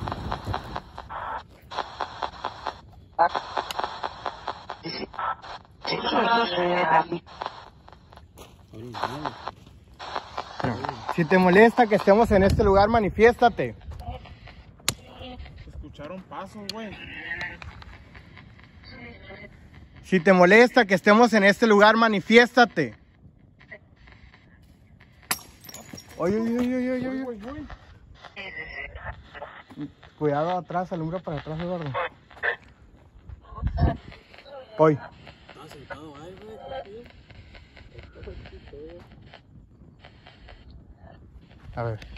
Si te molesta que estemos en este lugar, manifiéstate. Escucharon pasos, güey. Si te molesta que estemos en este lugar, manifiéstate. Oye, oye, oye, oye, oye. Cuidado atrás, alumbra para atrás, Eduardo. Hoy. A ver.